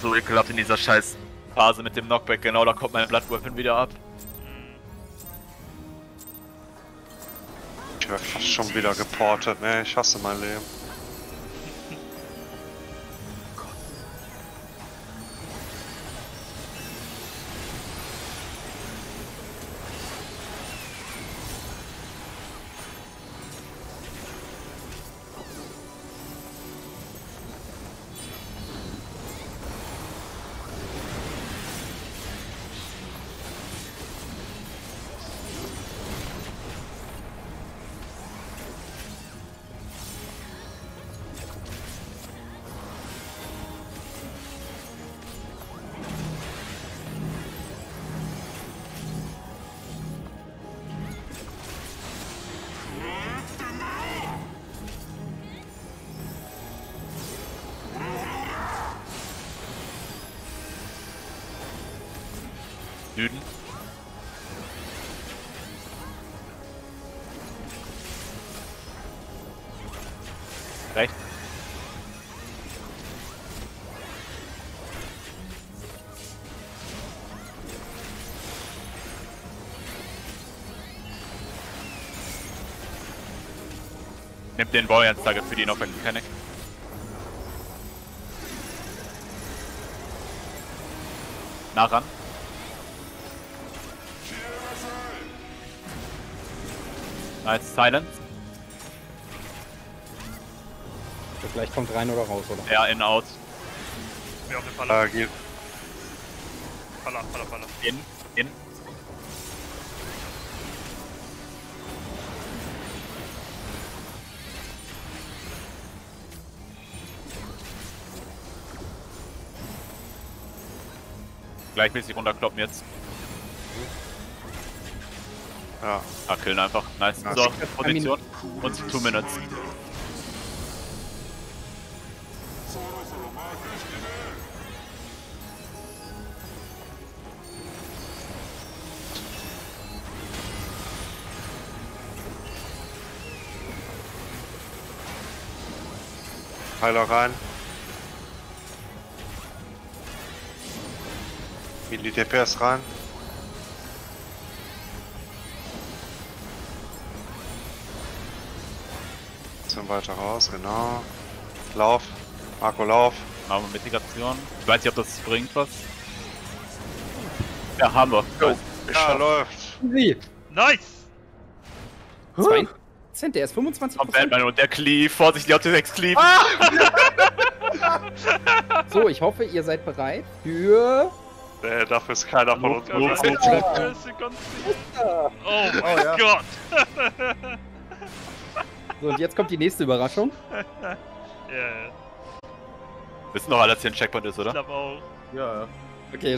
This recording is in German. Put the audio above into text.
so ekelhaft in dieser scheiß Phase mit dem Knockback. Genau, da kommt mein Blood Weapon wieder ab. Ich werde fast schon wieder geportet, ne? Ich hasse mein Leben. Süden. Rechts. Nimm den Boy Target für die Knockback Mechanic. Nah ran. Nice, Silence. Das gleich kommt rein oder raus, oder? Ja, in, out. Wir auf den Faller. Geht. Faller. In. Gleichmäßig runterkloppen jetzt. Ja. Ah, killen einfach. Nice. Nice. So, Position. Und 2 Minutes. Heiler rein. Mili DPS rein. Bisschen weiter raus, genau. Lauf. Marco, lauf. Machen wir Mitigation. Ich weiß nicht, ob das bringt was. Ja, haben wir. Ja, läuft. Sie! Nice! 2%, der ist 25%. Kommt Batman und der Cleave. Vorsichtig auf den 6 Cleave. So, ich hoffe, ihr seid bereit für... Nee, dafür ist keiner von uns gut. Oh mein Gott! So, und jetzt kommt die nächste Überraschung. Ja. Wissen doch alle, dass hier ein Checkpoint ist, oder? Ich glaube auch. Ja. Okay,